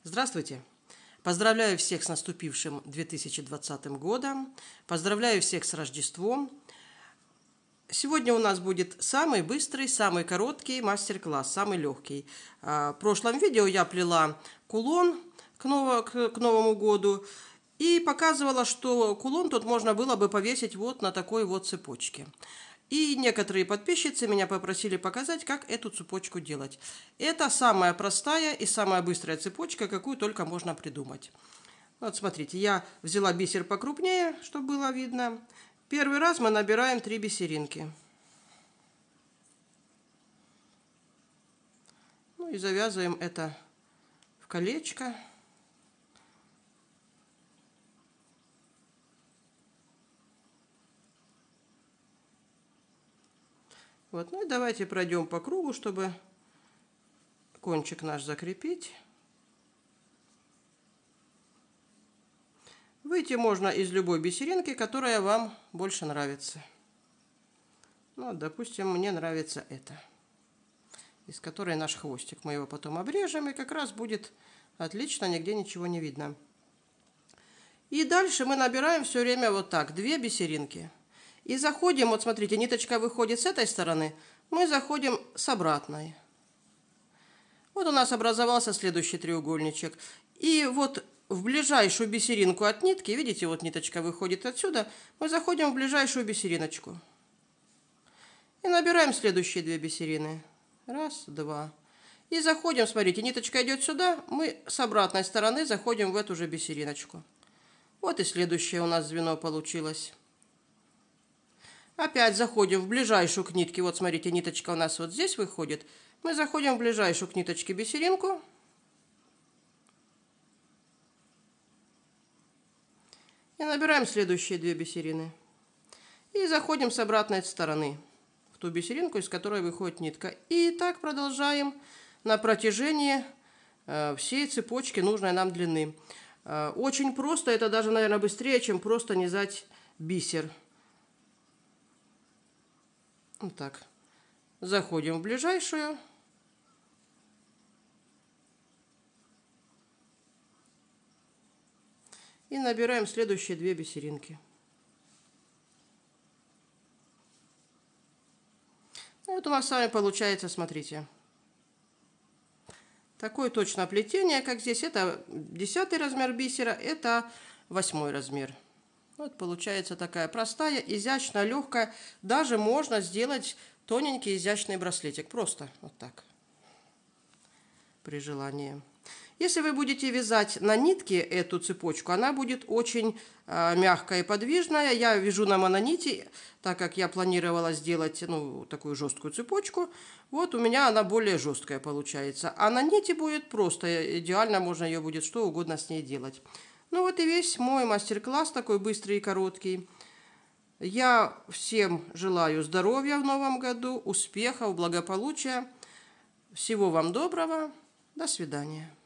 Здравствуйте! Поздравляю всех с наступившим 2020 годом. Поздравляю всех с Рождеством. Сегодня у нас будет самый быстрый, самый короткий мастер-класс, самый легкий. В прошлом видео я плела кулон к Новому году и показывала, что кулон тут можно было бы повесить вот на такой вот цепочке. И некоторые подписчицы меня попросили показать, как эту цепочку делать. Это самая простая и самая быстрая цепочка, какую только можно придумать. Вот смотрите, я взяла бисер покрупнее, чтобы было видно. Первый раз мы набираем 3 бисеринки. Ну и завязываем это в колечко. Вот, ну и давайте пройдем по кругу, чтобы кончик наш закрепить. Выйти можно из любой бисеринки, которая вам больше нравится. Ну, допустим, мне нравится эта, из которой наш хвостик. Мы его потом обрежем, и как раз будет отлично, нигде ничего не видно. И дальше мы набираем все время вот так, 2 бисеринки. И заходим, вот смотрите, ниточка выходит с этой стороны, мы заходим с обратной. Вот у нас образовался следующий треугольничек. И вот в ближайшую бисеринку от нитки, видите, вот ниточка выходит отсюда, мы заходим в ближайшую бисериночку. И набираем следующие 2 бисерины. Раз, два. И заходим, смотрите, ниточка идет сюда, мы с обратной стороны заходим в эту же бисериночку. Вот и следующее у нас звено получилось. Опять заходим в ближайшую к нитке. Вот смотрите, ниточка у нас вот здесь выходит. Мы заходим в ближайшую к ниточке бисеринку. И набираем следующие 2 бисерины. И заходим с обратной стороны в ту бисеринку, из которой выходит нитка. И так продолжаем на протяжении всей цепочки нужной нам длины. Очень просто, это даже, наверное, быстрее, чем просто низать бисер. Вот так. Заходим в ближайшую. И набираем следующие 2 бисеринки. И вот у нас с вами получается, смотрите, такое точно плетение, как здесь. Это 10-й размер бисера, это 8-й размер. Вот получается такая простая, изящная, легкая. Даже можно сделать тоненький изящный браслетик. Просто вот так. При желании. Если вы будете вязать на нитке эту цепочку, она будет очень мягкая и подвижная. Я вяжу на мононити, так как я планировала сделать такую жесткую цепочку. Вот у меня она более жесткая получается. А на нити будет просто идеально, можно ее будет что угодно с ней делать. Ну вот и весь мой мастер-класс такой быстрый и короткий. Я всем желаю здоровья в новом году, успехов, благополучия. Всего вам доброго. До свидания.